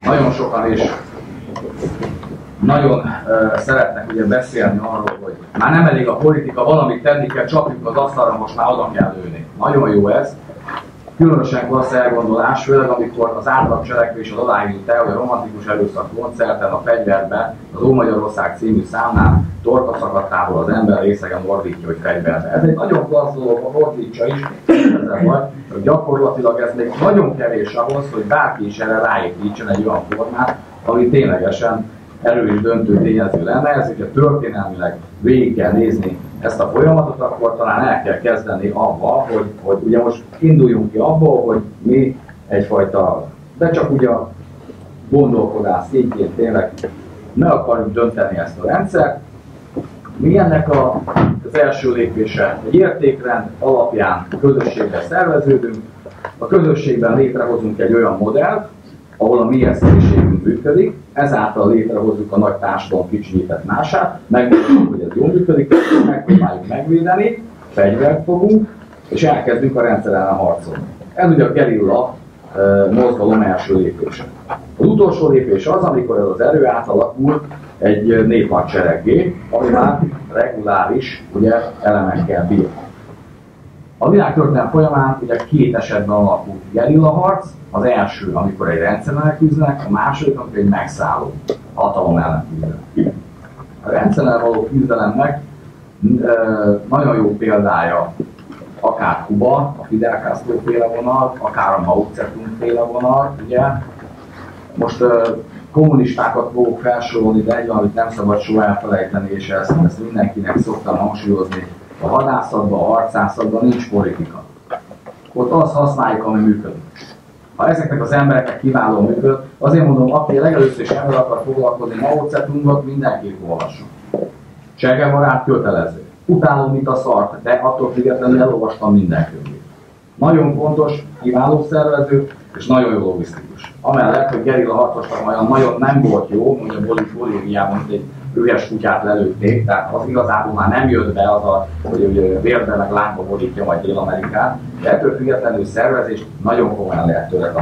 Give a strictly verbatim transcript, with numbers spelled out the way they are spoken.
Nagyon sokan is nagyon uh, szeretnek ugye beszélni arról, hogy már nem elég a politika, valamit tenni kell, csapjuk az asztalra, most már oda kell lőni. Nagyon jó ez. Különösen klassz elgondolás, főleg amikor az átlag cselekvés az odáig el, hogy a romantikus erőszak koncerten, a fegyverbe, az Ó Magyarország című számnál torka szakadtából az ember részegen ordítja, hogy fegyverbe. Ez egy nagyon klassz dolog, a ordítsa is, ezzel vagy, hogy gyakorlatilag ez még nagyon kevés ahhoz, hogy bárki is erre ráépítsen egy olyan formát, ami ténylegesen erős döntő tényező lenne. Ez, hogyha történelmileg végig kell nézni ezt a folyamatot, akkor talán el kell kezdeni abba, hogy, hogy ugye most induljunk ki abból, hogy mi egyfajta, de csak ugye a gondolkodás szintjén tényleg meg akarjuk dönteni ezt a rendszert. Mi ennek a, az első lépése? Egy értékrend alapján közösségbe szerveződünk, a közösségben létrehozunk egy olyan modellt, ahol a mi eszmélyiségünk működik, ezáltal létrehozzuk a nagy társadalom kicsinyített mását, megmondjuk, hogy ez jól működik, megpróbáljuk megvédeni, fegyvert fogunk, és elkezdünk a rendszer ellen harcolni. Ez ugye a gerilla e, mozgalom első lépése. Az utolsó lépés az, amikor ez az erő átalakul egy néphadsereggé, ami már reguláris ugye, elemekkel bír. A világtörténelem folyamán ugye két esetben alakult gerillaharc, az első, amikor egy rendszeren küzdenek, a második, amikor egy megszálló hatalom ellen küzdenek. A rendszeren való küzdelemnek e, nagyon jó példája akár Kuba, a Fidel Castro féle vonal, akár a Mao Zedong féle vonal, ugye. Most e, kommunistákat fogok felsorolni, de egy valamit nem szabad soha elfelejteni, és ezt, ezt mindenkinek szoktam hangsúlyozni. A hadászatban, a harcászatban nincs politika. Ott azt használjuk, ami működik. Ha ezeknek az embereknek kiváló működ, azért mondom, aki legelőször is ember akar foglalkozni Mao Zedongot, mindenképp olvasson. Che Guevarát kötelező. Utálom, mint a szart, de attól függetlenül elolvastam minden könyvét. Nagyon fontos, kiváló szervező, és nagyon jó logisztikus. Amellett, hogy gerilla harcosnak olyan nagyon nem volt jó, mondja Bolíviában egy üres kutyát lelőtték, tehát az igazából már nem jött be az a, hogy vérbe meg lángba borítja majd Dél-Amerikát, de ettől függetlenül szervezést nagyon komolyan lehet tőle